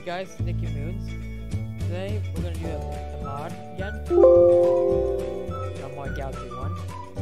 guys, Nicky Moons. Today we're gonna do the mod again. Mod Galaxy 1.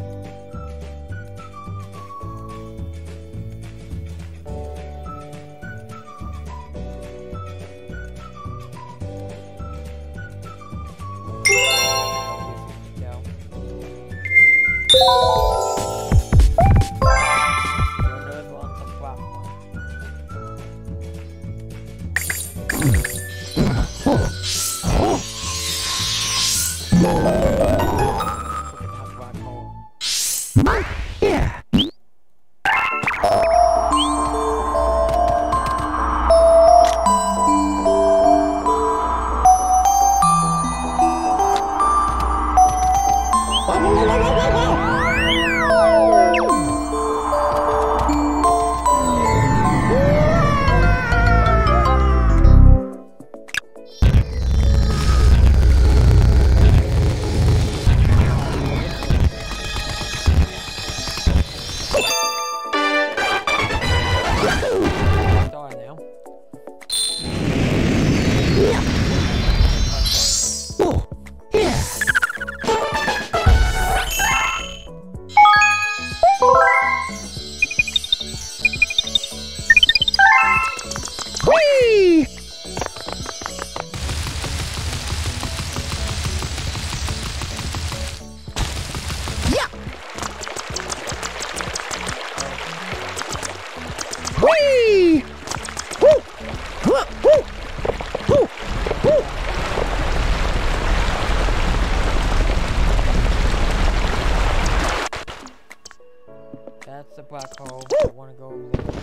That's a black hole. I wanna go over there.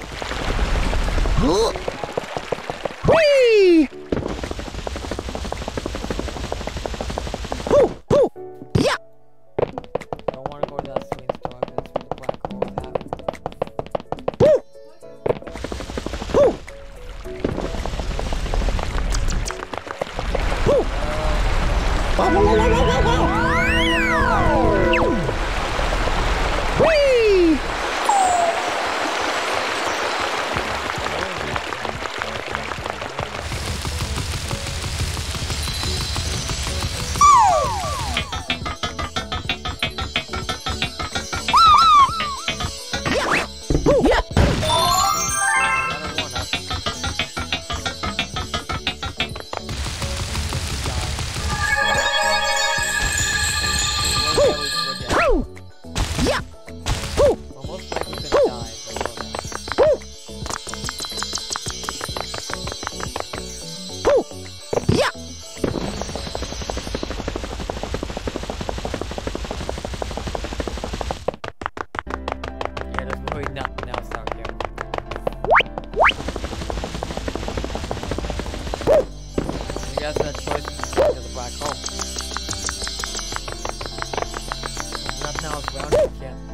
Whee! Yeah! I don't wanna go to that swing store, that's where the black hole is at. That's that choice to the black hole. Nothing else around it, you can't.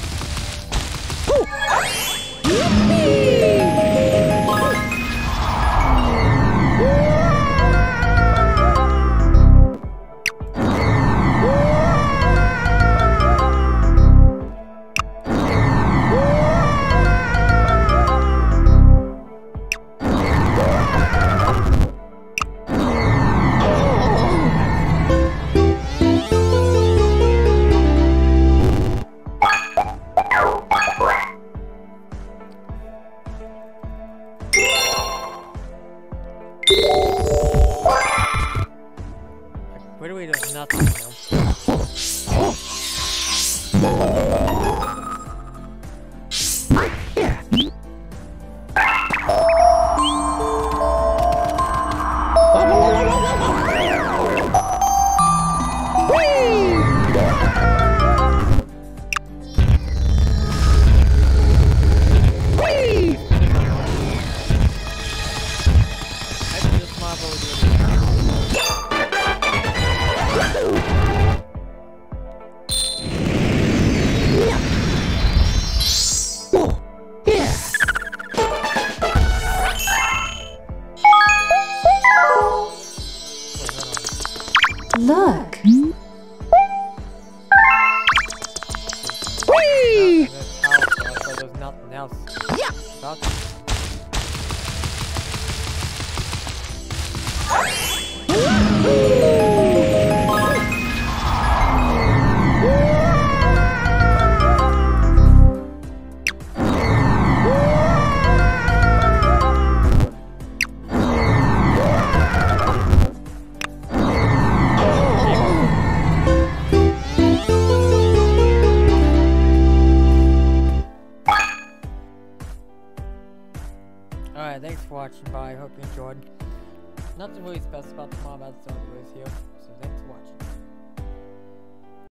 Literally does nothing, you know? Look. Whee! There's nothing else. Yeah. Alright, thanks for watching. Bye. Hope you enjoyed. Nothing really special about the mob outside of this here.